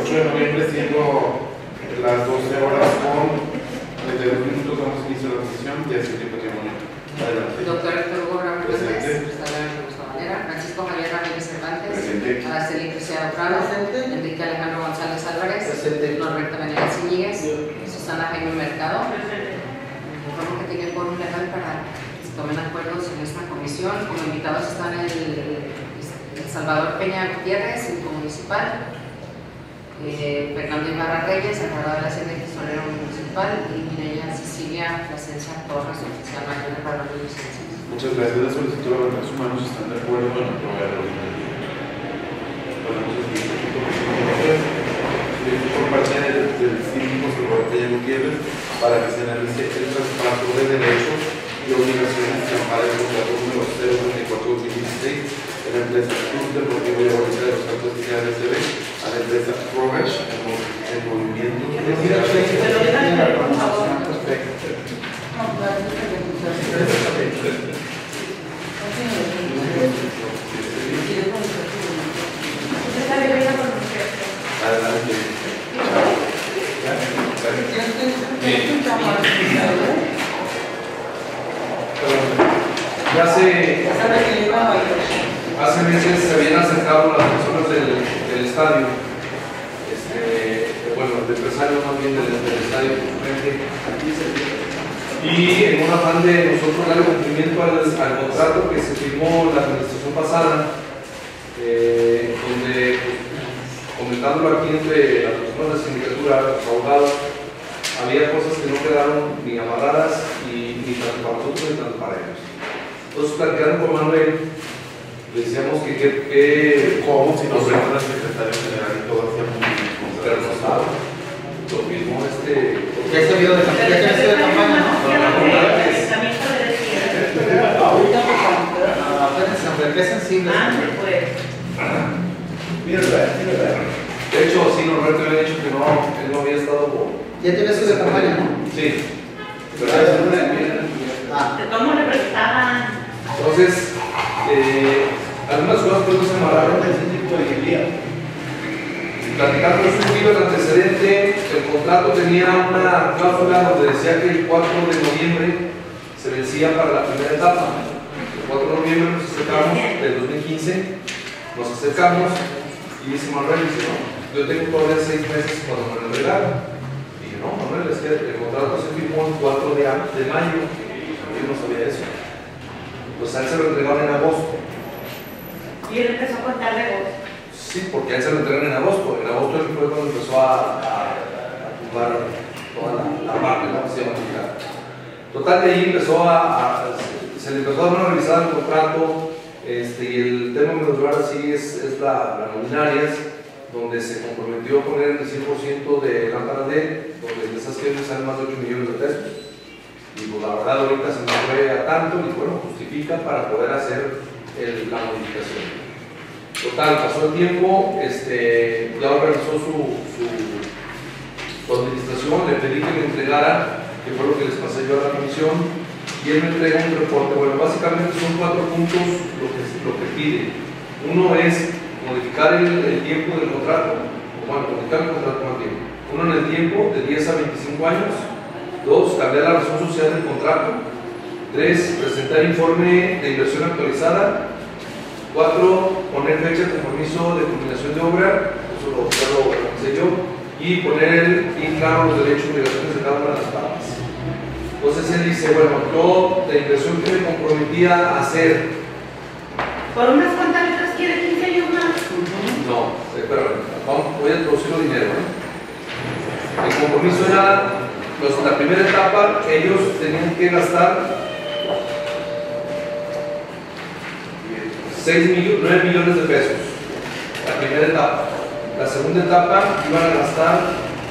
8 de noviembre, siendo las 12 horas con 32 minutos, damos inicio a la sesión de asiento y patrimonio. Adelante. Doctor Héctor Hugo Ramón Presente. Francisco Javier Ramírez Cervantes, Presente. Araceli Preciado Prado, Enrique Alejandro González Álvarez, Norberto Venegas Iñiguez, Susana Jaime Mercado. Informo que tiene quórum legal para que se tomen acuerdos en esta comisión. Como invitados están el Salvador Peña Gutiérrez, síndico municipal, Fernando Ibarra Reyes, encargado de la Hacienda y tesorero municipal, y Mireya Cecilia Plasencia Torres, oficial mayor de Padrón de Licencias. Muchas gracias. La solicitud de los recursos humanos están de acuerdo en aprobar el orden del día. Pasamos al siguiente punto, por parte del síndico Salvador Peña Gutiérrez para que se analice el traspaso de derechos y obligaciones que ampara el contrato número 034-2016 de la empresa Club Deportivo de Bolívar de los Santos de ADCB a la empresa Progress en movimiento. Adelante. Ya hace meses se habían acercado las personas del estadio, bueno, de empresarios más bien del estadio, y en un afán de nosotros darle cumplimiento al contrato que se firmó la administración pasada, donde, comentándolo aquí entre las personas de sindicatura, los abogados, había cosas que no quedaron ni amarradas, ni tanto para nosotros ni tanto para ellos. Entonces, platicando con Manuel, le decíamos que ¿Cómo? Si nos vemos al secretario general y todo hacia público. pero no estaba. Lo mismo Ya se vio de campaña, ¿no? Ahorita, pues, qué sensible. Mira, de hecho, sí, Norberto había dicho que él no había estado. Ya tiene su de campaña, ¿no? Sí. ¿Cómo le prestaban? Entonces, algunas cosas pues no se amarraron. Platicando el antecedente, el contrato tenía una cláusula donde decía que el 4 de noviembre se vencía para la primera etapa. El 4 de noviembre nos acercamos, del 2015, nos acercamos y dice Manuel, dice, no, yo tengo todavía 6 meses cuando me lo entregaron. Y yo, no, Manuel, es que el contrato se firmó el 4 de mayo, yo no sabía eso. Pues a él se lo entregaron en agosto. Y él empezó a contar de agosto. Sí, porque a él se lo entregaron en agosto. En agosto él fue cuando empezó a jugar toda la parte de la cuestión musical. Total, de ahí se le empezó a dar una revisada al contrato, y el tema medular así es la luminarias, donde se comprometió a poner el 100% de lámparas LED, donde esas que salen más de 8 millones de pesos. Y pues la verdad ahorita se nos fue a tanto y bueno, justifica para poder hacer la modificación. Total, pasó el tiempo, ya organizó su administración, le pedí que me entregara, que fue lo que les pasé yo a la comisión, y él me entrega un reporte. Bueno, básicamente son 4 puntos lo que pide. Uno es modificar el tiempo del contrato, modificar el contrato más bien. Uno en el tiempo, de 10 a 25 años. 2, cambiar la razón social del contrato. 3, presentar informe de inversión actualizada. 4, poner fecha de compromiso de culminación de obra, eso lo organicé yo, y poner bien claro los derechos y obligaciones de cada una de las partes. Entonces él dice, bueno, yo de inversión que me comprometía a hacer. ¿Por unas cuantas letras quiere 15 años más? No, espérame, voy a introducir el dinero. El compromiso era, la primera etapa, ellos tenían que gastar 9 millones de pesos, la primera etapa. La segunda etapa iban a gastar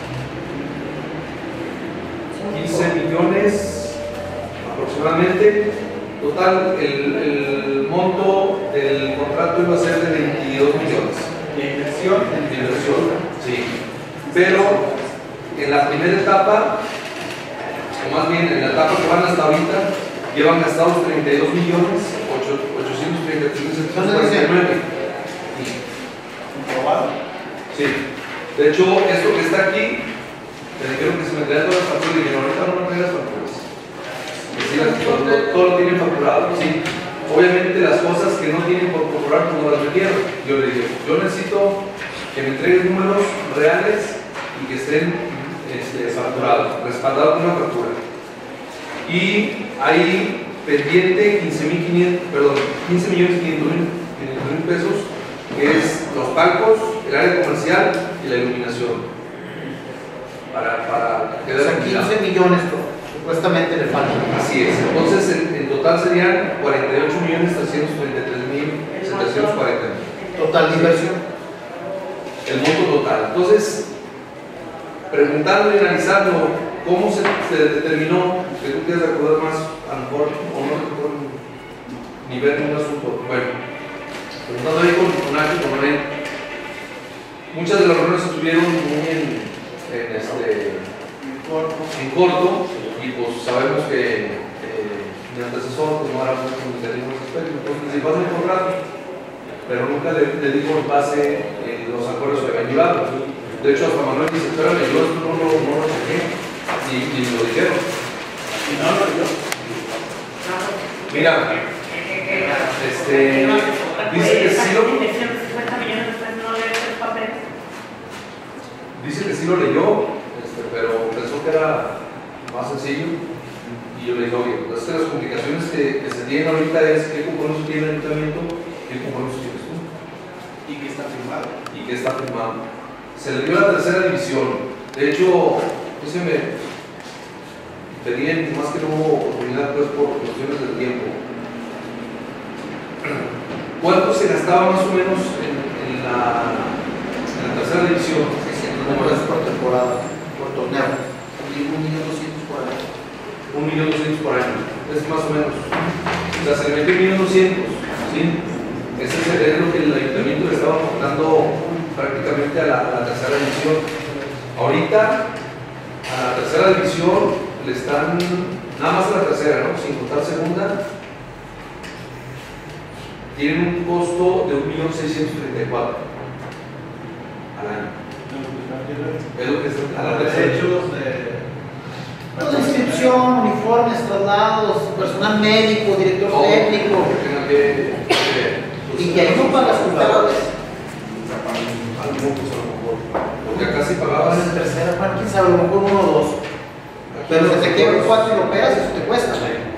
15 millones aproximadamente. Total, el monto del contrato iba a ser de 22 millones. ¿De inversión? De inversión, sí. Pero en la primera etapa, o más bien en la etapa que van hasta ahorita, llevan gastados 32 millones 833,749. ¿Comprobado? Sí. De hecho, esto que está aquí, me dijeron que se me traían todas las facturas y dijeron, ahorita no me traen las facturas. Que sí, todo lo tienen facturado, ¿sí? Obviamente las cosas que no tienen por facturar, pues no las metieron. Yo le dije, yo necesito que me entreguen números reales y que estén facturados, respaldados con una factura. Y hay pendiente 15.500.000 pesos, que es los palcos, el área comercial y la iluminación. Para quedar O sea, 15 millones supuestamente le faltan. Así es. Entonces, en total serían 48.333.740. Total de inversión. El monto total. Entonces, preguntando y analizando cómo se determinó, que tú quieres recordar más, a lo mejor, o no recuerdo ni ver un asunto. Bueno, preguntando ahí con Nacho y con Manuel, muchas de las reuniones estuvieron muy en corto, y pues sabemos que mi antecesor pues, no era muy comunicativo en ese aspecto, entonces le pasa el contrato, pero nunca le dijo en base los acuerdos que habían llevado. De hecho, hasta Manuel dice, espérame, yo esto no lo chequé, y me lo dijeron. ¿Y no lo yo? Mira, dice que sí lo... Dice que sí lo leyó, pero pensó que era más sencillo. Y yo le digo, oye, pues las comunicaciones que se tienen ahorita es qué compromiso tiene el ayuntamiento, qué compromiso tienes tú. Y que está firmado. Y que está firmado. Se le dio la tercera división. De hecho, pues se me pedían, más que no hubo oportunidad, pues por cuestiones del tiempo. ¿Cuánto se gastaba más o menos en la tercera división? $600,000 por temporada, por torneo. 1.200.000 por año. 1.200.000 por año. Es más o menos. O sea, se le metió 1.200.000, ¿sí? Ese es lo que el ayuntamiento le estaba aportando prácticamente a la tercera división. Ahorita, a la tercera división le están, nada más a la tercera, ¿no? Sin contar segunda, tienen un costo de 1.634.000 al año. Es lo que está a la tercera. Pues, inscripción, uniformes, traslados, personal médico, director técnico. Y que ahí no pagas culpables. Porque acá sí pagabas. En tercera, bueno, quién sabe, a lo mejor 1 o 2. Pero si te quedan 4 y lo operas, eso te cuesta.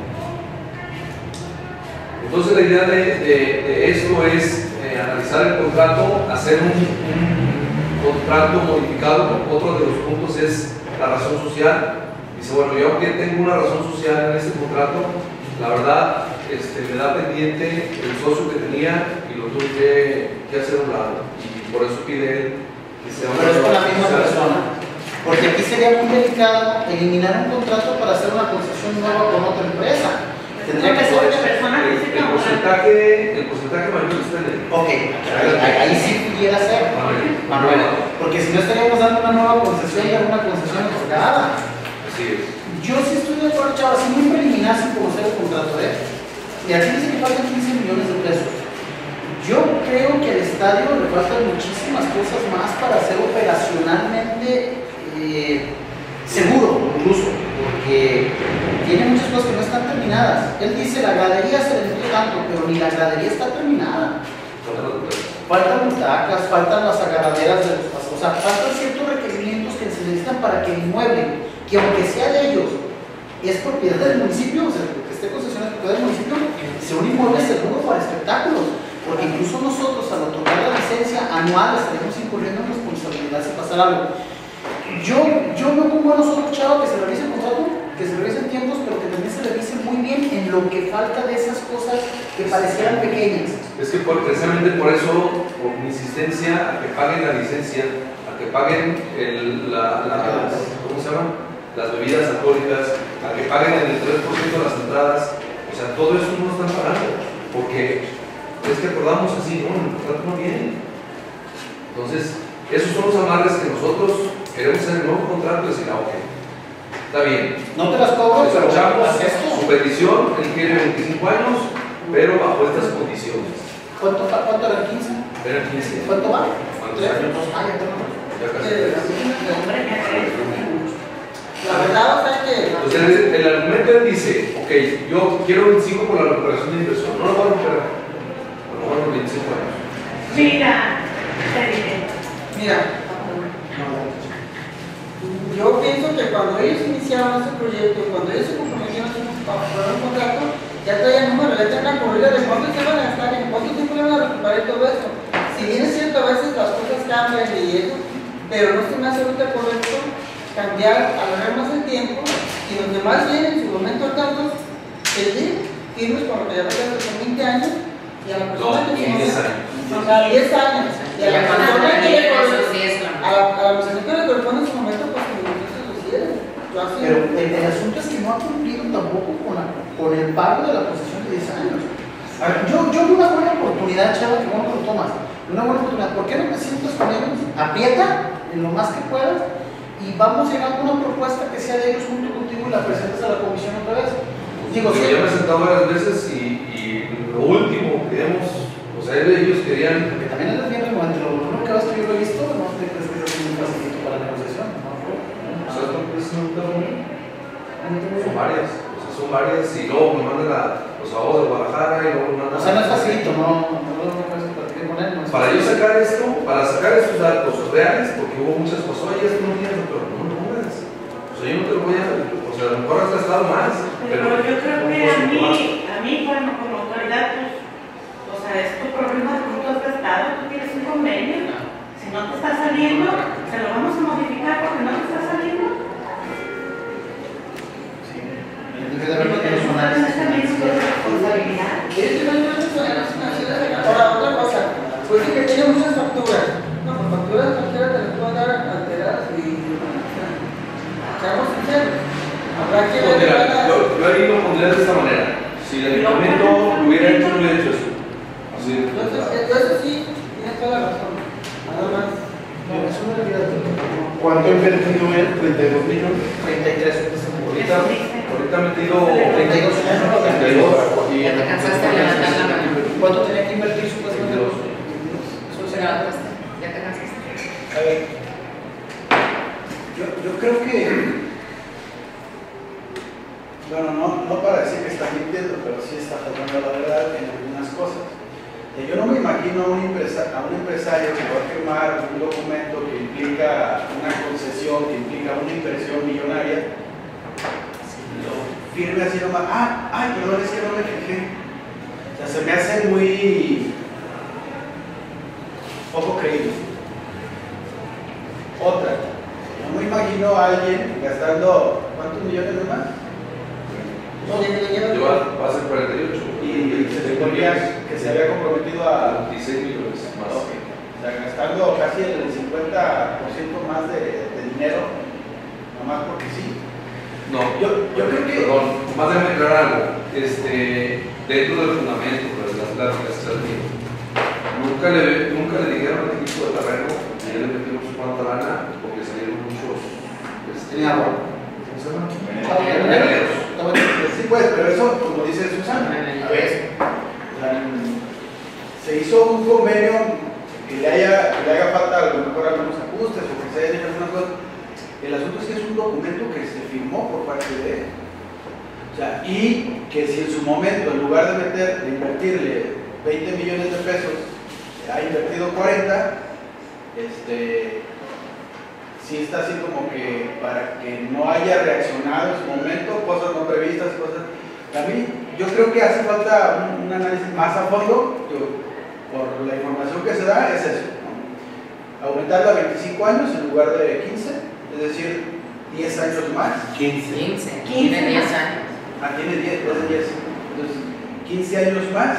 Entonces la idea de esto es analizar el contrato, hacer un contrato modificado. Otro de los puntos es la razón social. Dice, bueno, yo aunque tengo una razón social en este contrato, la verdad me da pendiente el socio que tenía y lo tuve que hacer a un lado. Y por eso pide él que sea una... Pero es con la misma persona. Porque aquí sería muy delicado eliminar un contrato para hacer una concesión nueva con otra empresa. Tendría que ser otra persona. El porcentaje mayor está en él. Ok, ahí sí pudiera ser. Manuel. Porque si no estaríamos dando una nueva concesión y una concesión otorgada. Así es. Yo sí estoy de acuerdo, chavos, sin muy preliminar, sin conocer el contrato, ¿eh? Y aquí dice que faltan 15 millones de pesos. Yo creo que al estadio le faltan muchísimas cosas más para ser operacionalmente seguro, incluso, porque tiene muchas cosas que no están terminadas. Él dice la gradería se le metió tanto, pero ni la gradería está terminada. Faltan butacas, faltan las agarraderas de los pasos, o sea, faltan ciertos requerimientos que se necesitan para que el inmueble, que aunque sea de ellos, es propiedad del municipio, o sea, que esté concesionado propiedad del municipio, sea un inmueble seguro para espectáculos, porque incluso nosotros al otorgar la licencia anual estaremos incurriendo en responsabilidad si pasa algo. Yo veo con buenos ojos, Chavo, que se revise el contrato, que se revisen tiempos, pero que también se revise muy bien en lo que falta de esas cosas que parecieran pequeñas. Es que precisamente por eso, por mi insistencia a que paguen la licencia, a que paguen ¿cómo se llaman? Las bebidas alcohólicas, a que paguen el 3% de las entradas, o sea, todo eso no lo están pagando, porque es que acordamos así, no, el contrato no viene. Entonces, esos son los amarres que nosotros queremos hacer el nuevo contrato y decir, ok, está bien. No te las cobro, pero escuchamos haz esto. su petición, él quiere 25 años, pero bajo estas condiciones. ¿Cuánto eran 15? Eran 15. ¿Cuánto va? ¿Cuántos años? Ah, ya tengo. La verdad, o sea que... Entonces, el argumento él dice, ok, yo quiero 25 por la recuperación de inversión, no lo voy a recuperar, a lo mejor en 25 años. Mira, te diré. Mira, yo pienso que cuando ellos iniciaron este proyecto, cuando ellos se comprometieron a poner un contrato, ya traían número, ya tenían una corrida de cuánto se van a gastar, en cuánto tiempo le van a recuperar y todo eso. Si bien es cierto, a veces las cosas cambian y eso, pero no se me hace ahorita correcto cambiar, alargar más el tiempo y los demás vienen en su momento tantos que sí, firmes con lo que ya pasaron con 20 años y a la persona No, que 10 años. a 10 años y a la persona que le Pero a la persona que le corresponde en su momento, pues que se lo hiciera. Pero el asunto es que no ha cumplido tampoco con el pago de la concesión de 10 años. A ver, yo vi una buena oportunidad, Chava, que bueno que lo tomas. Una buena oportunidad. ¿Por qué no te sientas con ellos? Aprieta en lo más que puedas y vamos llegando a una propuesta que sea de ellos junto contigo y la presentas a la comisión otra vez. Digo, Yo me he sentado varias veces y lo último que hemos, o sea, ellos querían. porque también es bien remuente. Lo único que vas a yo lo he visto, no te crees que es muy facilito para la negociación. O sea, son varias, o sea, son varias y luego me mandan los abogados de Guadalajara y luego me mandan. O sea, no es facilito, no puedes platicar con él. No es Para yo facilito. sacar esto, para sacar estos datos reales, porque hubo muchas cosas, oye, esto no tiene, pero no lo pongas. O sea, yo no te lo voy a, o sea, a lo mejor has gastado más. Pero yo creo que a mí, bueno, como autoridad, pues, o sea, es tu problema de cómo tú has gastado, tú tienes un convenio. Si no te está saliendo, se lo vamos a modificar porque no te está saliendo. Ahora, otra cosa, pues sí que tiene muchas facturas. No, pues facturas cualquiera te las puedo dar alteradas y. Seamos sinceros. Habrá que ver. Mira, yo ahí lo pondría de esta manera. Si el ayuntamiento lo hubiera hecho, no hubiera hecho eso. Así de Eso sí, tienes toda la razón. Nada más. ¿Cuánto invertido es? 32 millones. 33. ahorita he metido 32 32. Ya te cansaste de levantar la mano. ¿Cuánto tenía que invertir supuestamente? Ya te cansaste. A ver, yo creo que, bueno, no para decir que está mintiendo, pero sí está faltando la verdad en algunas cosas. Yo no me imagino a un empresario que va a firmar un documento que implica una concesión, que implica una inversión millonaria, lo firme así nomás, no, es que no me fijé. O sea, se me hace muy poco creíble. Otra, no me imagino a alguien gastando, ¿cuántos millones de más? Va a ser 48. Y se suponía que se había comprometido a 26 millones más. Ok. O sea, gastando casi el 50% más de dinero, nomás porque sí. No, Yo creo que... Perdón, más déjame aclarar algo. Dentro del fundamento de las pláticas nunca le dijeron al equipo de terreno que ya le metimos cuánta lana porque salieron muchos. ¿Tenía agua? ¿Cómo se llama? Sí, pues, pero eso, como dice Susana, a ver, se hizo un convenio que le haga falta a lo mejor algunos ajustes o que se hayan hecho algunas cosas. El asunto es que es un documento que se firmó por parte de él. O sea, y que si en su momento, en lugar de invertirle 20 millones de pesos, ha invertido 40, sí está así como que para que no haya reaccionado en su momento, cosas no previstas, cosas. A mí, yo creo que hace falta un análisis más a fondo, por la información que se da, es eso, ¿no? Aumentarlo a 25 años en lugar de 15, es decir, 10 años más. 15. Tiene 10 años. Tiene 10, es de 10. Entonces, 15 años más,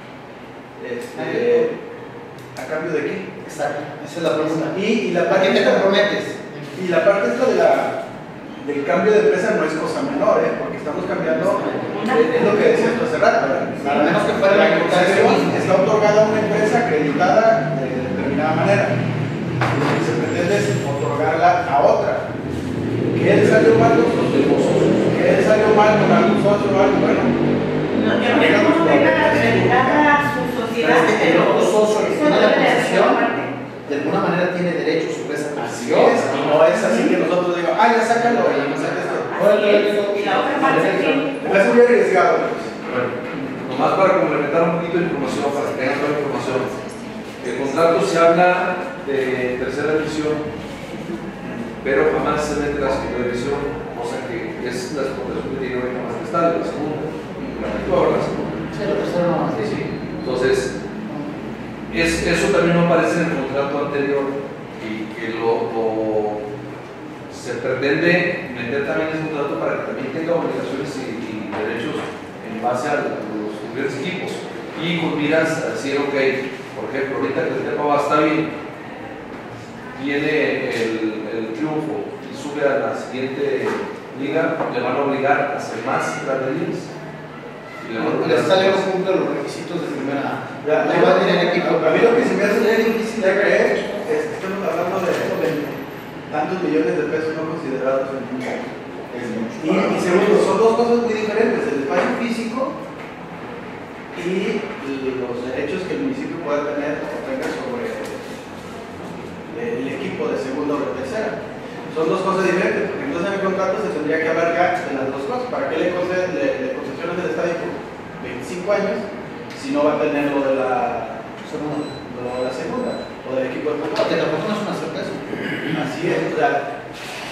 ¿a cambio de qué? Exacto, esa es la pregunta. Y la ¿A parte qué te comprometes? Y la parte esta del cambio de empresa no es cosa menor, porque estamos cambiando, es lo que decías tú hace rato, ¿verdad? A menos que fuera la concesión está otorgada a una empresa acreditada de determinada manera. Y lo que se pretende es otorgarla a otra. ¿Que él salió mal con sus socios? ¿Que él salió mal con algún socio o algo? Bueno, No, yo no tengo acreditada su sociedad, pero es que el otro socio que eso tiene la debe de ser concesión, parte. de alguna manera tiene derecho sobre esa concesión. así es, y no es así que nosotros digamos, ya sácalo y no saques esto. Y la otra parte que... Es muy arriesgado. Bueno, nomás para complementar un poquito de información, para que tengan toda la información. El contrato se habla de tercera división, pero jamás se mete la segunda división, cosa que es la exportación que tiene ahorita más cristal, la segunda, la segunda. Sí, la tercera no. Sí. Entonces, eso también no aparece en el contrato anterior y que se pretende meter también ese contrato para que también tenga obligaciones y derechos en base a los diferentes equipos. Y con miras a decir, ok, por ejemplo, ahorita que el tema está bien, viene el triunfo y sube a la siguiente liga, le van a obligar a hacer más grandes ligas. El estadio no cumple los requisitos de primera. A mí lo que se me hace muy difícil de creer es que estamos hablando de tantos millones de pesos no considerados en un año. Y segundo, son dos cosas muy diferentes: el espacio físico y los derechos que el municipio pueda tener o tenga sobre el equipo de segunda o de tercera. Son dos cosas diferentes, porque entonces en el contrato se tendría que abarcar de las dos cosas. ¿Para qué le concesiones el estadio por 25 años si no va a tener lo de la segunda o del equipo de fútbol? Que tampoco no es una sorpresa. Así es, claro.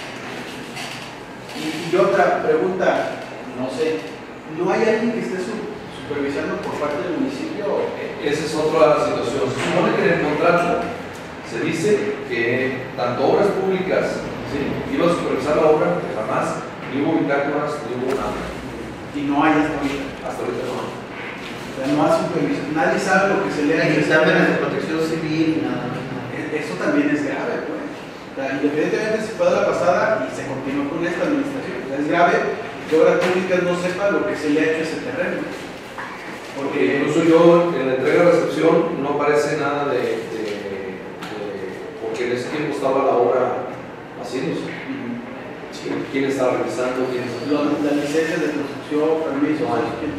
Y otra pregunta, no sé, ¿no hay alguien que esté supervisando por parte del municipio? Esa es otra situación. Se supone que en el contrato se dice que tanto obras públicas, iba a supervisar la obra, que jamás ni hubo bitácoras, ni hubo nada. Y no hay hasta ahorita. Hasta ahorita no. O sea, no hay supervisión, nadie sabe lo que se le ha exámenes de protección civil y nada. Eso también es grave, pues. O sea, independientemente si fue de la pasada y se continuó con esta administración, o sea, es grave que obras públicas no sepan lo que se le ha hecho a ese terreno. Porque incluso yo en la entrega-recepción no aparece nada porque en ese tiempo estaba la obra haciéndose. ¿Quién estaba revisando? Las licencias de construcción, permisos,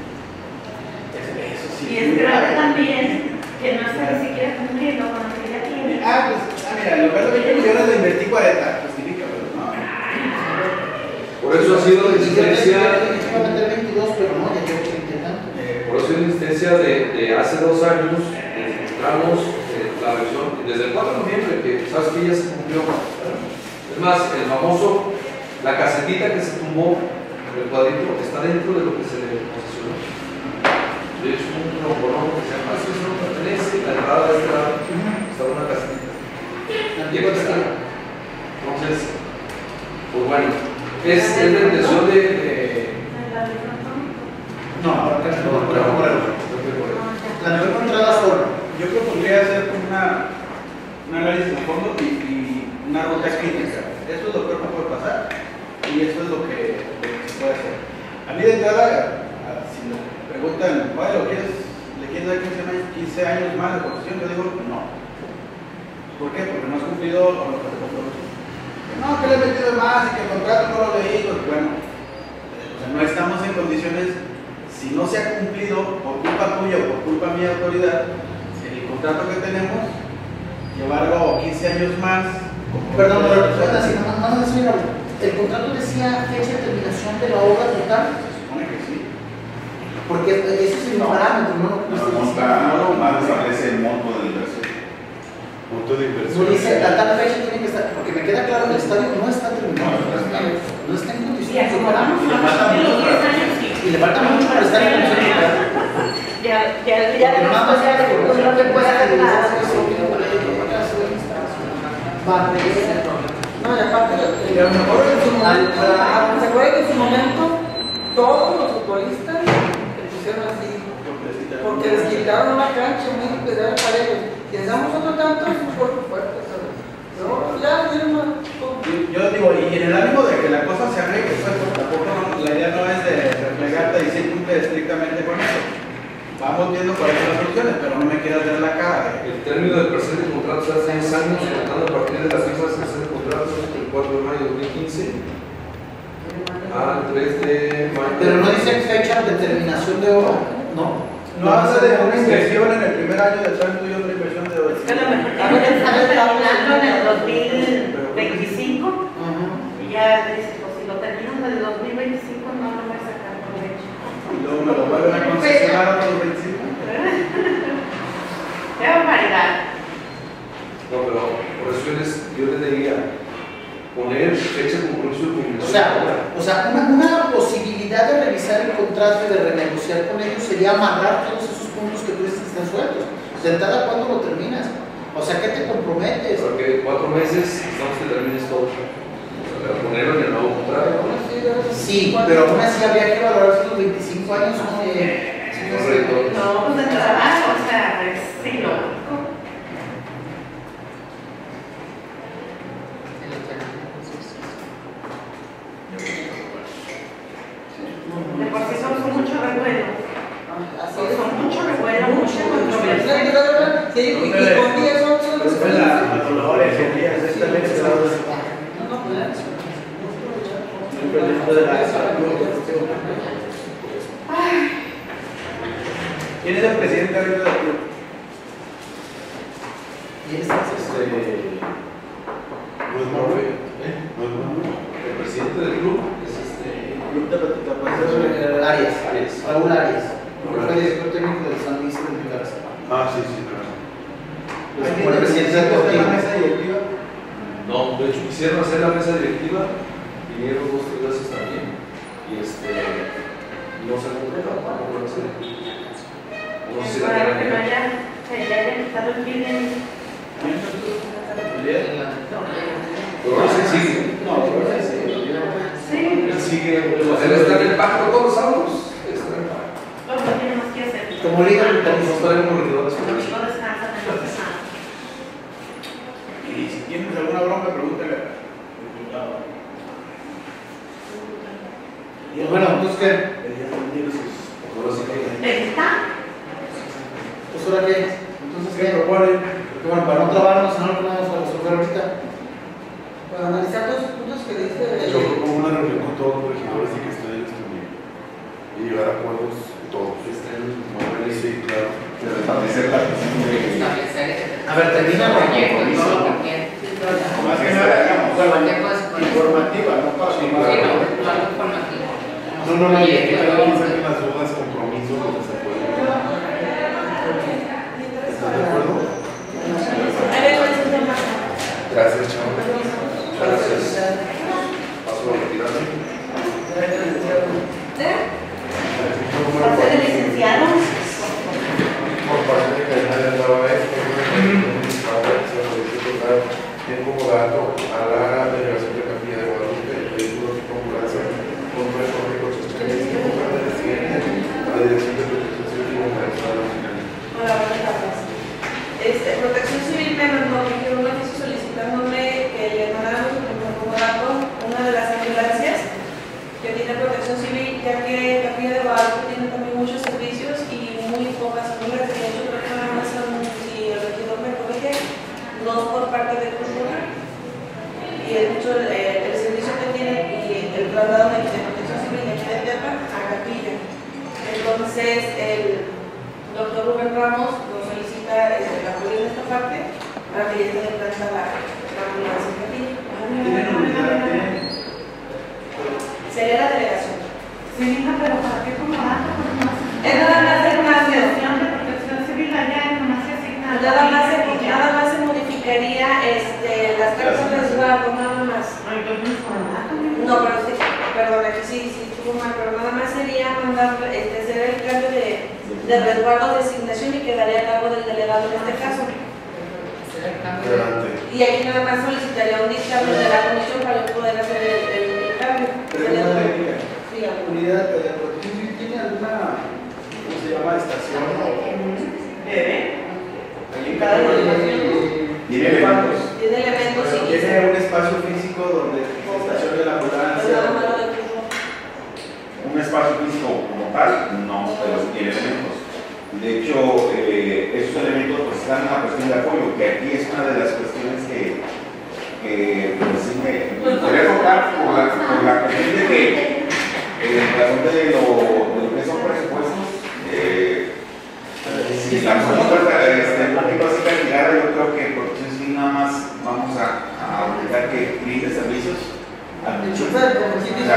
eso sí. Y es grave también que no está ni siquiera cumpliendo con lo que ya tiene. Mira, en lugar de 20 millones de invertir 40, justifica, pero no. Por eso ha sido la insistencia. Por eso la insistencia de hace 2 años, encontramos la revisión desde el 4 de noviembre, que sabes que ya se cumplió. Es más, el famoso, la casetita que se tumbó, el cuadrito, está dentro de lo que se le posesionó. De hecho, un rombolón que se llama así, eso no pertenece, la entrada de este lado, está una casetita. Y aquí está. Entonces, pues bueno, es la intención de No, ahora que la nueva entrada solo. yo propondría hacer un análisis de fondo y una ruta crítica. Esto es lo que no puede pasar y esto es lo que se puede hacer. A mí de entrada, si me preguntan, bueno, ¿le quieres dar 15 años más de profesión? Yo digo, no. ¿Por qué? Porque no has cumplido con lo que te comprometiste. No, que le he metido más y que el contrato no lo leí, pues bueno, no estamos en condiciones. Si no se ha cumplido por culpa tuya o por culpa mía, autoridad, el contrato que tenemos, llevarlo 15 años más. Perdón, pero el contrato decía fecha de terminación de la obra total. Se supone que sí. Porque ese es el parámetro, ¿no? No establece el monto de inversión. Monto de inversión. No dice, a tal fecha tiene que estar, porque me queda claro que el estadio no está terminado. No está en Y condiciones. acomodamos los 10 años Y le falta mucho para estar en condiciones. Ya no se puede hacer nada. No, y aparte, Y a lo mejor en su momento. ¿se acuerdan que en su momento todos los futbolistas le pusieron así? Porque les quitaron una cancha muy especial para ellos. Y les damos otro tanto y un cuerpo fuerte, ¿sabes? Pero ya tienen una. Yo digo, y en el ánimo de que la cosa se arregle, pues tampoco la idea no es de replegarte y decir cumple estrictamente con eso. Vamos viendo cuáles son las soluciones, pero no me quieras ver la cara. el término del presente contrato se hace 6 años, contando a partir de las fechas del presente contrato, el 4 de mayo de 2015 al 3 de mayo. Pero no dice fecha de terminación de obra, ¿no? No habla de una inversión en el primer año del trámite y otra inversión de Es que a lo mejor estamos terminando en el 2025. ya dices, pues si lo terminan del 2025 no lo voy a sacar provecho. Y luego me lo vuelven a concesionar a los 25. ¡Qué barbaridad! No, pero por eso yo les diría poner fecha de compromiso de comunicación. O sea, una posibilidad de revisar el contrato y de renegociar con ellos sería amarrar todos esos puntos que tú dices que están sueltos. ¿De entrada cuándo lo terminas? O sea, ¿qué te comprometes? Porque 4 meses estamos que termines todo. Pero ponerlo en el nuevo contrato. Sí, pero aún así habría que valorar los 25 años. Correcto. No, pues de trabajo, o sea, es sí, lógico. De por sí son mucho revuelo. Son mucho revuelo, mucha controversia. Sí, y con 10 son los que ¿Quién es el presidente ahorita del club? ¿Y es No es Morbe, no es Morbe. El presidente del club es Club de Arias. Raúl Arias. Raúl Fue Arias. director técnico de San Luis de Garza. Ah, sí, sí, claro. Como el presidente de la mesa directiva? No, de hecho quisieron hacer la mesa directiva, vinieron 2 o 3 veces también, y no se concretó, tampoco lo sé. No sé si la Para que tienen. no hayan quitado el bien. Pero no sé si sigue. Sí, Él sigue, él está en el pacto todos los sábados. Está en el pacto. pues no tiene más que hacer. Como líder No vitalício. estaremos corredores. Los amigos descansan en los descansan. Y si tienes alguna bronca, pregúntale al diputado. Pues bueno, entonces ¿qué? Ahora sí que. ¿Está? Pues ahora qué? Entonces ¿Qué ¿qué? proponen? Porque bueno, para no trabarnos en algo que vamos a resolver ahorita. Para analizar los puntos que dice. Yo propongo una reunión con todos los regidores y que estén ellos también. Y llegar a acuerdos todos. Sí, claro. Establecer la Establecer. A ver, termina el proyecto, compromiso. todo lo que Más que nada, digamos, cualquier cosa por eso. Informativa, no para Sí, no, algo informativo. No, y aquí Proyecto, también todo. saquen las dudas, compromisos, lo que se puede. ¿Estás de acuerdo? Gracias, chao. Gracias. Paso a retirarme. ¿Parte de licenciado? Por parte de Cadena de Trabajo, tengo como dato a la delegación de Capilla de Guadalupe, el vehículo de ambulancia con un recorrido sostenido para el siguiente a la Dirección de Protección Civil y Organización Nacional. Hola, buenas tardes. Protección Civil me mandó un oficio solicitándome que le mandáramos como dato una de las ambulancias que tiene Protección Civil, ya que Capilla de Guadalupe tiene también muchos servicios y muy pocas ambulancias. De hecho, creo que nada más son, si el regidor me corrige, no por parte de cultura. Y es mucho el servicio que tiene y el traslado de Protección Civil de aquí de Tepa a Capilla. Entonces, el doctor Rubén Ramos nos solicita el apoyo en esta parte para que ya esté de planta la ambulancia en Capilla. ¿Tienen unidad? Sería la delegación. Sí, hija, pero ¿para qué como dato? Es nada más de una Asociación de Protección Civil allá en nomás se asigna. nada más se modificaría las cartas de resguardo, nada más. Ay, yo no por dato. No, pero sí, perdón, aquí sí estuvo mal, pero nada más sería mandar, hacer el cambio de resguardo de asignación y quedaría a cargo del delegado en este caso. Adelante. Y aquí nada más solicitaría un dictamen de la comisión para poder hacer el cambio. Pregunta técnica. Dígame. Unidad de Protección Civil, ¿tiene alguna, cómo se llama, estación o allí en cada delegación? Tiene elementos. Tiene elementos Pero y ¿tiene un espacio físico donde se estacione la ambulancia? nada malo de turno. Un espacio físico como tal, no, pero tiene elementos. De hecho, esos elementos pues están en una cuestión de apoyo, que aquí es una de las cuestiones que pues, sí me gustaría tocar por la cuestión de que en razón de lo que son presupuestos, si estamos en un poquito así cantidad, yo creo que Protección Civil nada más vamos a aumentar que brinde servicios El chofer, como si dice.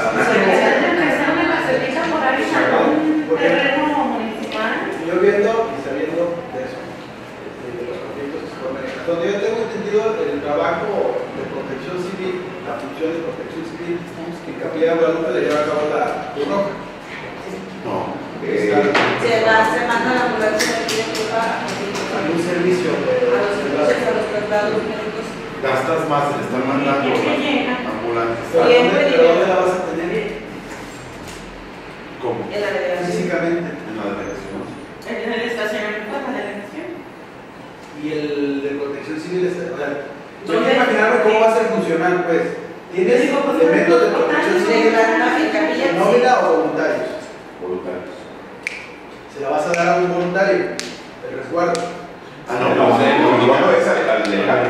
Yo viendo y sabiendo de eso, de los conflictos que se pueden manejar. Donde yo tengo entendido el trabajo de protección civil, la función de protección civil, que Capilla de Guadalupe le lleva a cabo la Cruz Roja. No. Se manda la ambulancia de aquí de Cuba Hay un servicio a los traslados médicos. Gastas más en estar mandando ambulantes. ¿Pero dónde la vas a tener? ¿Cómo? En la delegación. Físicamente. En la delegación. En el estacionamiento de la delegación. Y el de protección civil es. Yo quiero imaginarme cómo va a ser funcional, pues. ¿Tienes elementos de protección civil? ¿Nómina o voluntarios? Voluntarios. Se la vas a dar a un voluntario, el resguardo. Ah, no, no, es al legal.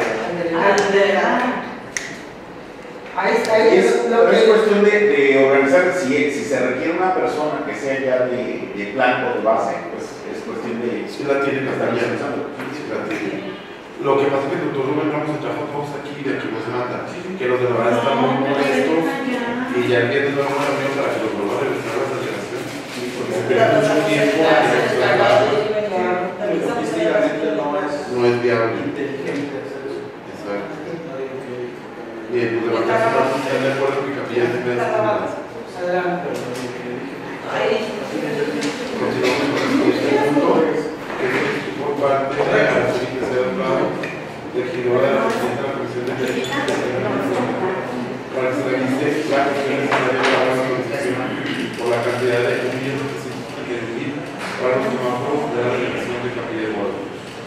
Ahí está, Es lo que cuestión de organizar, si se requiere una persona que sea ya de plan o de base, pues es cuestión de... Sí la tiene que estar organizando. Sí la tiene. Lo que pasa es que el doctor Rubén Ramos echó fotos aquí de aquí no se manda, que los de la verdad están muy molestos y ya empiezan a una reunión para que los vuelvan a regresar a las delegaciones. Porque se pierde mucho tiempo Logísticamente no es viable. inteligente hacer eso. Exacto. Bien, los de vacaciones están de acuerdo que Capilla se vea adelante. Continuamos con el siguiente punto, que es por parte de la Secretaría de Estado, regidora de la Presidenta de la Comisión de Derechos para que se realice la cuestión necesaria para la organización por la cantidad de 1.700.000 para los semáforos de la delegación de Capilla de Guadalupe.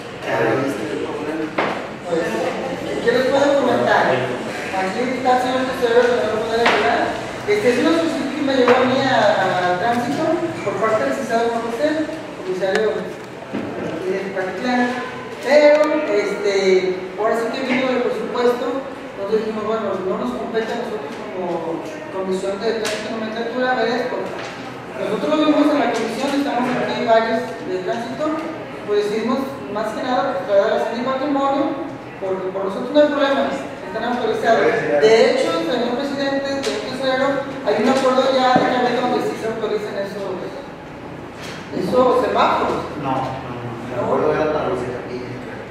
¿Qué les puedo comentar? Aquí está el señor tesorero, que no lo puede ayudar. Es una solicitud que me llevó a mí a tránsito por parte del licenciado Juan José, comisario de Paquitlán. Pero, ahora sí que vino el presupuesto, nosotros dijimos, bueno, no nos compete a nosotros como comisión de tránsito y nomenclatura, ver esto. Nosotros lo vimos en la comisión, estamos aquí varios de tránsito, pues decidimos más que nada traer a la Secretaría de Patrimonio, porque por nosotros no hay problema, están autorizados. De hecho, señor presidente, señor tesorero, hay un acuerdo ya de Cabello donde sí se autorizan esos semáforos. No, el acuerdo era para los de Capilla.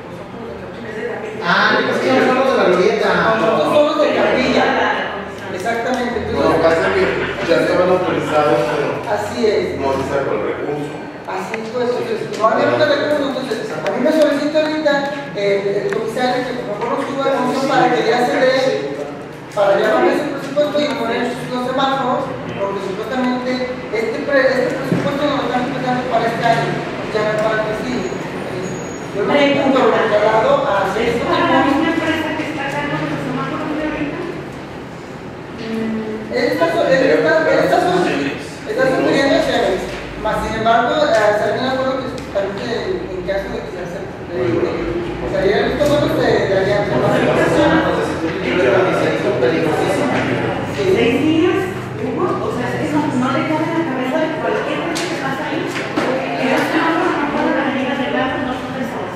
Ah, es que no somos de la glorieta. Nosotros somos de Capilla. Exactamente. Lo que pasa es que ya estaban autorizados, pero Así es. no se sacó el recurso. Así pues, entonces, no había un recurso, entonces, a mí me solicita ahorita el comisario que por favor nos suba la moción para que ya se dé, para llevar ese presupuesto y poner los semáforos, porque supuestamente este presupuesto nos lo están empezando para este año, ya no para que sí. Yo me he comprometido a hacer ¿Es esto. para la misma empresa que está cargando los semáforos de ahorita? Está sugiriendo Cemex, más sin embargo, salió un acuerdo que justamente en caso de que se acepte. Salieron estos bonos de alianza. Sí. 6 días, Hugo, o sea, es que no le cabe en la cabeza de cualquier cosa que pasa ahí. Que los semáforos no pueden venir arreglados, no son de esas.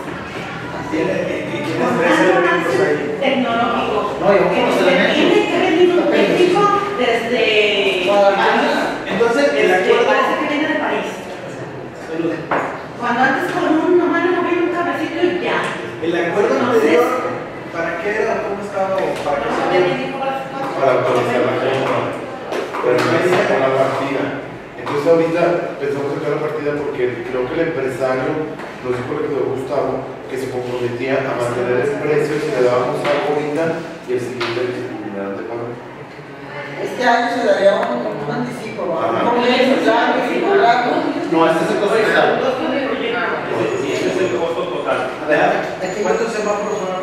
Tecnológico. No, yo como se le Tiene que venir un técnico desde Entonces, el acuerdo. parece que viene de París. Cuando antes con un nomás le movían un cabecito y ya. El acuerdo anterior, ¿para qué era? ¿Cómo estaba? ¿Para qué se Para autorizar la compra, pero no es con la partida. Entonces ahorita pensamos sacar la partida porque creo que el empresario nos dijo el rector Gustavo que se comprometía a mantener el precio si le dábamos algo ahorita y el siguiente le terminarán de pagar. Este año se daría un anticipo, ¿no? Ajá. Un mes, claro, sí, claro. No, este es el costo total. Este es el costo total. ¿Cuántos semáforos son?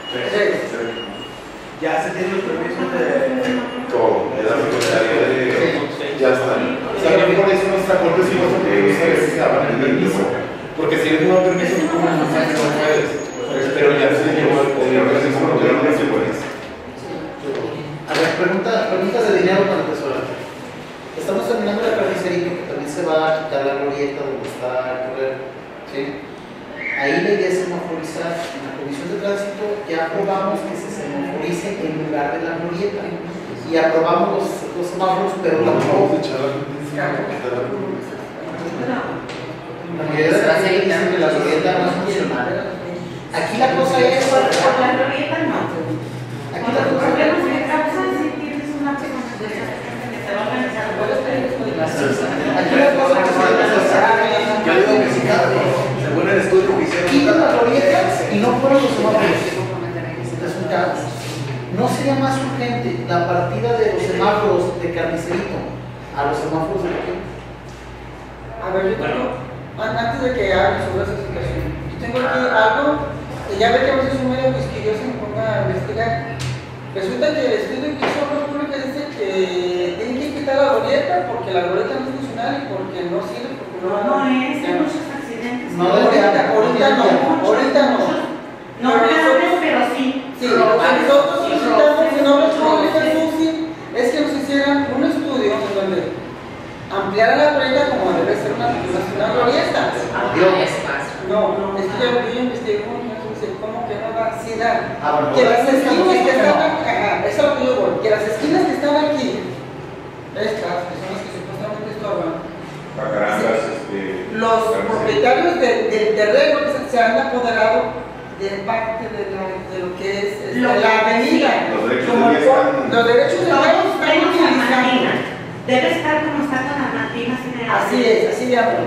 Ya se tienen los permisos de. Todo, de la secretaría de. Ya están. También por eso nuestra corte sí nos necesitaban el permiso. Porque si ellos no dan permiso, tú como no puedes. Pero ya se llevó el permiso por lo que se puede. A ver, preguntas de dinero para el tesorero. Estamos terminando la carnicería, que también se va a quitar la glorieta donde está el correo. ¿Sí? Ahí la idea es semaforizar. En la comisión de tránsito ya aprobamos que se semaforice en lugar de la glorieta. Y y aprobamos los semáforos, pero No, tampoco. vamos a echar la gente encima, quitar la culpa. La mayoría de la gente dice que la glorieta no es funcional. Aquí la cosa es. Por la glorieta no. Aquí Con la los cosa problemas es. que causan, si tienes una persona que se va a organizar. Aquí la cosa es. Yo digo que sí, según el estudio que hicieron. Quitan las glorietas y no ponen los semáforos. Es un caos. ¿No sería más urgente la partida de los semáforos de Carnicerito a los semáforos de aquí? A ver, yo tengo, antes de que hable sobre esa situación, yo tengo aquí algo que ya ve que a veces un medio quisquilloso me ponga a investigar. Resulta que el estudio que hizo Obras Públicas dice que tienen que quitar la glorieta porque la glorieta no es funcional y porque no sirve, porque No es, hay muchos accidentes. No, ahorita no. No grandes, pero sí. Sí, lo que nosotros solicitamos en Obras Públicas, Susi, es que nos hicieran un estudio en donde ampliaran la glorieta como debe ser una glorieta. No, es que yo investigué como que no da, sí da. Que las esquinas que están aquí, eso es lo que yo voy, que las esquinas que están aquí, estas, que son las que supuestamente estorban, los propietarios del terreno que se han apoderado de parte de lo que es la avenida. Los derechos de vía están utilizando. Debe estar como está con las Martinas. Así es, así de hablo.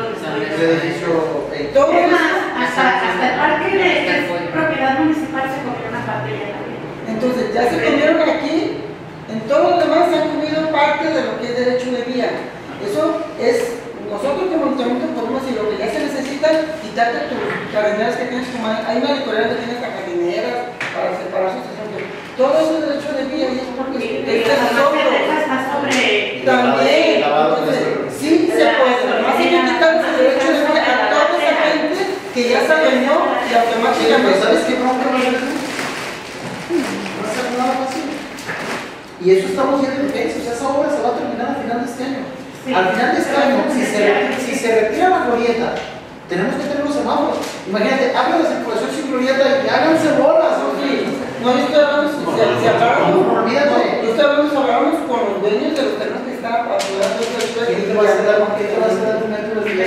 Todo hasta el parque de propiedad municipal se comió una parte ya también. Entonces ya se comieron aquí, en todo lo demás se han comido parte de lo que es derecho de vía. Eso es, nosotros como ayuntamiento podemos decir lo que ya se necesita, quitarte tus jardineras que tienes, como hay una licorera que tiene hasta jardineras para separar sus asuntos. Todo eso es derecho de vía y es porque este es sobre también. Entonces, sí se puede, además hay que quitar ese derecho de vía a toda esa gente que ya se dañó y automáticamente. ¿Sabes qué bronca va a ser? No va a ser nada fácil. Y eso estamos viendo en Texas, esa obra se va a terminar al final de este año. Sí. Al final de este año, si se retira la glorieta, tenemos que tener los semáforos. Imagínate, habla de circulación sin glorieta y háganse bolas, ¿sí? No, yo estoy hablando, si hablábamos, olvídate. yo estoy hablando, hablábamos con los dueños de los terrenos que están apoyando esta ciudad. ¿Quién te va a hacer el método de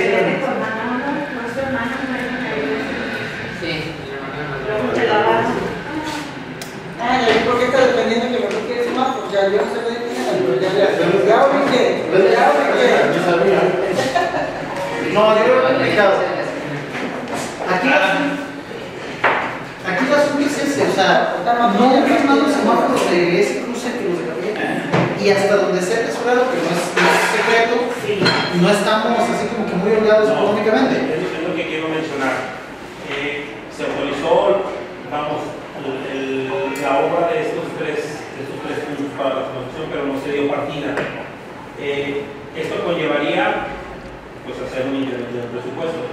¿Y por qué está dependiendo que mejor quieres más? Pues ya yo no sé de quién es, ya ubiqué. No, yo lo he explicado. Aquí el asunto es ese, o sea, no hay más los semáforos de ese cruce que los de Capilla. Y hasta donde sea tesorero, que no es secreto, no estamos así como que muy holgados económicamente. Es lo que quiero mencionar. Se autorizó, vamos, la obra de estos tres puntos para la construcción, pero no se dio partida. Esto conllevaría pues hacer un incremento del presupuesto.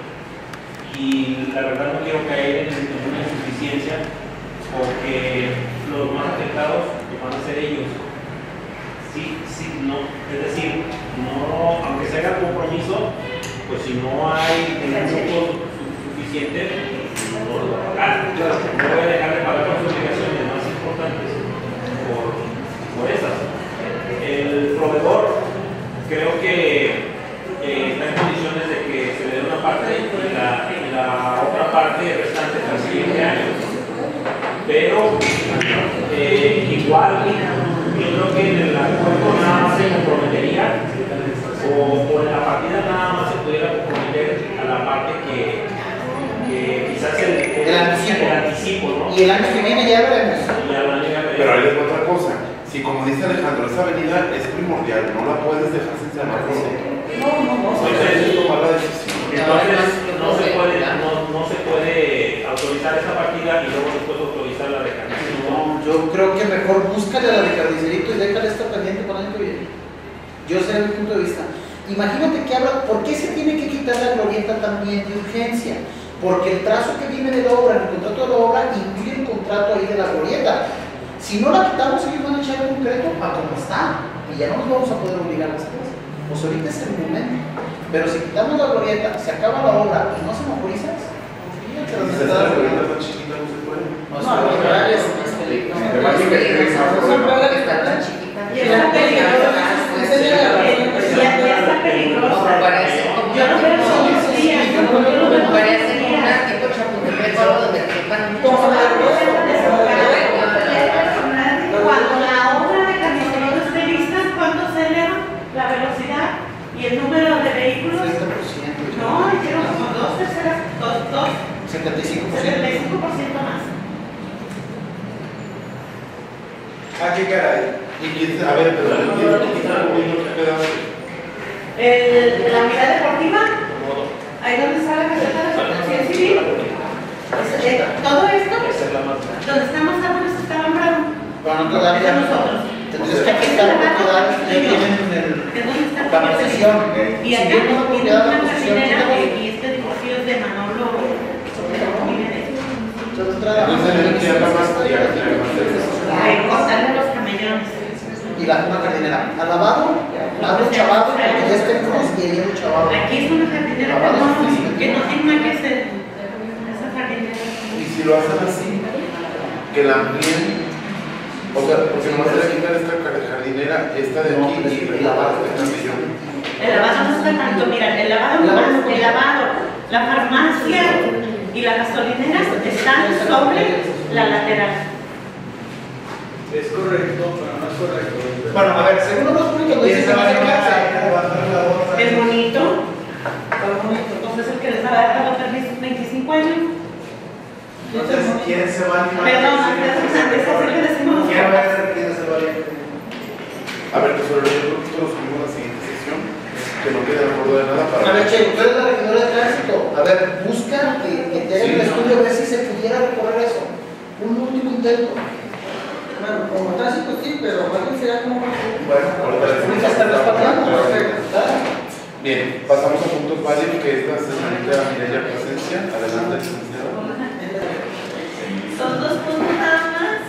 Y la verdad no quiero caer en una insuficiencia porque los más afectados van a ser ellos. Sí, no, es decir, no, aunque se haga compromiso, pues si no hay recursos suficientes, no lo voy a pagar. No voy a dejar de pagar las obligaciones más importantes por esas. El proveedor creo que está en condiciones de que se le dé una parte y la otra parte restante para el siguiente año. Pero igual yo creo que en el acuerdo nada más se comprometería o en la partida nada más se pudiera comprometer a la parte que quizás el anticipo, ¿no? Y el año que viene ya veremos. Pero ahí les voy a otra cosa. Si como dice Alejandro, esa avenida es primordial, no la puedes dejar sin semáforo. No. Entonces, tomar la decisión. Entonces no se puede autorizar esa partida y luego después autorizar la de Carnicerito. No, yo creo que mejor búscale la de Carnicerito y déjale esta pendiente para el año que viene. Yo sé mi punto de vista. Imagínate que habla, ¿por qué se tiene que quitar la glorieta también de urgencia? Porque el trazo que viene de la obra, el contrato de la obra, incluye el contrato ahí de la glorieta. Si no la quitamos, ellos van a echar el concreto a como está y ya no nos vamos a poder obligar a las cosas. Pues ahorita es el momento. Pero si quitamos la glorieta, se acaba la obra y no se memoriza, fíjate la Quizás la glorieta tan chiquita no se puede. No, la verdad es Ah, qué caray. ¿Y quién se... A ver, pero el tiempo que está moviendo que queda... La unidad deportiva, ahí donde está la caseta de protección civil. Todo esto, donde estamos árboles está alambrado. Pero no todavía nosotros. Tendrías que quitar propiedades que ya tienen la posesión. Y acá tiene una jardinera y este divorcio es de Manolo. Ay, cortarle los camellones. Y una jardinera. ¿Al lavado? ¿Algo chavado? Porque ya está en cruz y hay un chavado. Aquí es una jardinera que no tiene nada que hacer. Esa jardinera. Y si lo hacen así, que la amplíen, o sea, porque nomás se le quitan esta jardinera, esta de aquí y la parte de camellón. El lavado no está tanto, mira, el lavado, la farmacia y la gasolinera están sobre la lateral. Es correcto, pero no es correcto. Bueno, a ver, según los públicos, ¿Quién se va a casa. Es bonito. Entonces el que les ha dado permiso 25 años. Entonces, ¿quién se va a animar? Perdón, antes le decimos. Quiero ver quién es el valiente. A ver, pues sobre yo creo que esto lo subimos a la siguiente sesión, que no quede de acuerdo de nada para... A ver, Che, usted es la regidora de tránsito. A ver, busca que te hagan el estudio a ver si se pudiera recorrer eso. Un último intento. Bueno, como tránsito sí, pero más bien será como... Bueno, ahorita Ahorita están respaldando. bien, pasamos a puntos válidos, que es la señorita Mireya Plasencia. Adelante, licenciada. Son 2 puntos nada más.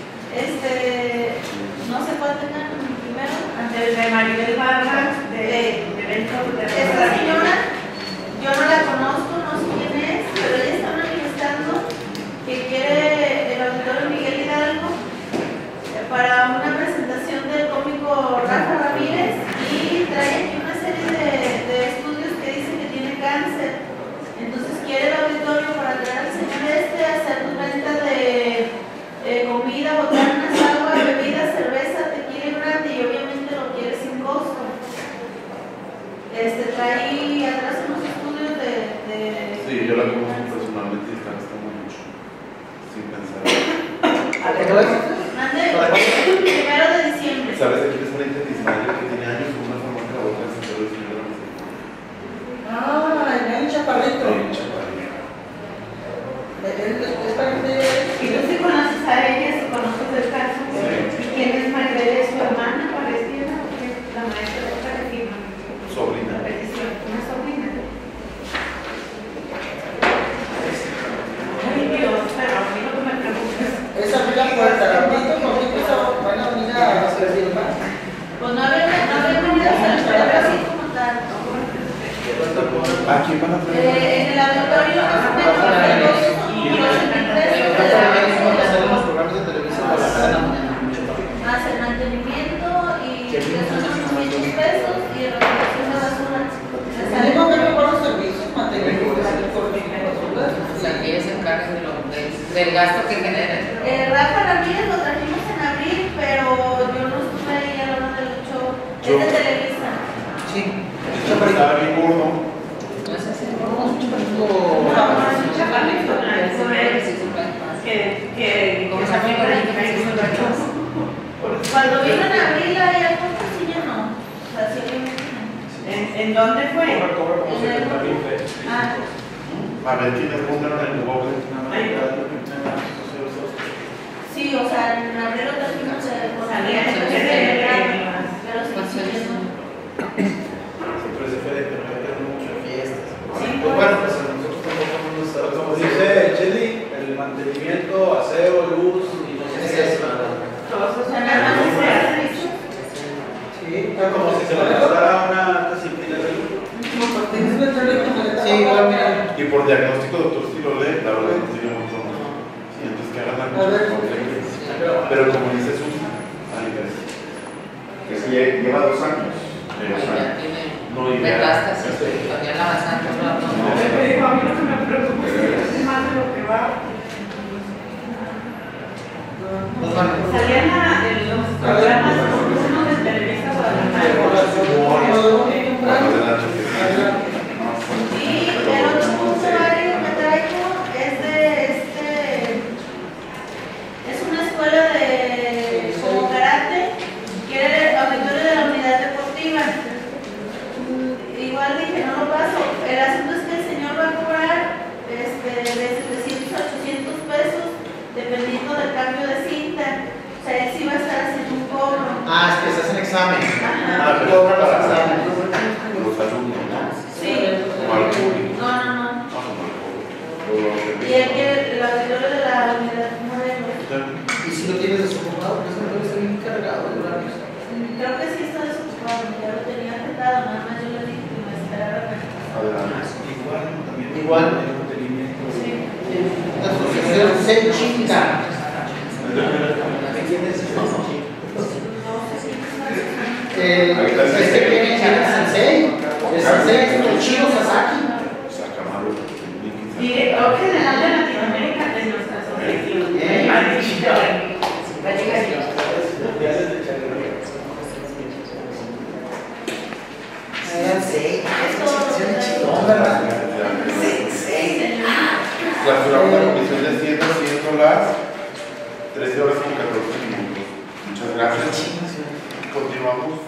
No sé cuál tengan primero. El de Maribel Barra, de eventos de... Esta señora, yo no la conozco, no sé quién es, pero ella está manifestando que quiere el auditorio Miguel Hidalgo para una presentación del cómico Rafa Ramírez y trae aquí una serie de estudios que dicen que tiene cáncer. Entonces quiere el auditorio para traer al señor hacer venta de comida, botanas, agua, bebidas, cerveza, tequila y brandy, y obviamente lo quiere sin costo. Trae atrás unos estudios de... Sí, yo la conozco personalmente y está gastando mucho, sin pensar. Mande, 1 de diciembre. ¿Sabes de quién es una interdisciplinaria que tiene años con una forma que la otra se puede definir? Ah, hay un chaparrito. Hay un chaparrito. Y tú sí conoces a ella, sí conoces el caso. ¿Quién es Maribel? ¿Es su hermana parecida? La maestra de otra que firma. Sobrina. Una sobrina. Ay Dios, pero a mí no me preguntes. Esa es la puerta, la puerta conmigo van a venir a firmar. Pues no había venido a celebrar así como tal. ¿A quién van a traer? En el auditorio más o menos más el mantenimiento y que son unos 500 pesos y recolección de basura. Salimos a ver los servicios, mantenimiento, O sea, que ellos se encargan del gasto que generen. Rafa Ramírez lo trajimos en abril, pero yo no estuve ahí a la hora del show. Es de Televisa. Sí. Estaba bien gordo. No es así. Cuando vino en abril ahí al punto sí ya no. O sea, sí que ¿En dónde fue? Cobra como 70,000 pesos. Ah, A ver quiénes pongan en el Google. sí, o sea, en abril lo trajimos de Salía pero sí, sí, no. Siempre se puede, pero hay que hacer muchas fiestas. Sí, Pues bueno, pues nosotros tampoco nos estamos. Como dice Cheli, el mantenimiento, aseo, luz y no sé qué. todos O sea, nada más se hace eso. Sí, como si se le gastara una disciplina de luz. Sí, igual, mira. Y por diagnóstico, doctor, si lo lee, la verdad no tiene mucho. Sí, entonces que hagan la cosa. Pero como dice Susan, Que se lleva 2 años. Ya tiene no, y ya. metástasis, todavía la bastante rato. Me dijo, a mí no se me preocupe, es más de lo que va. Salían los programas uno de Televisa Y el otro punto varios que traigo es de es una escuela de como Ah, es que se hacen examen. Ah, pero Cobran los exámenes. los alumnos, ¿no? Sí. Como al público. No. Y el que la auditoría de la unidad modelo. Y si lo tienes desocupado, pues no debe estar bien cargado de horarios. Creo que sí está desocupado, ya lo tenía agendado, nada más yo le dije que me esperara. Igual. Sí. Asociación Senchinga. Este que viene el Sensei. El Sensei es el Chino Sasaki. Director General de Latinoamérica de nuestra asociación. Sensei. Es chingón, ¿verdad? Sensei. Clausuramos la comisión de Hacienda siendo las 13 horas con 14 minutos. Muchas gracias. Continuamos.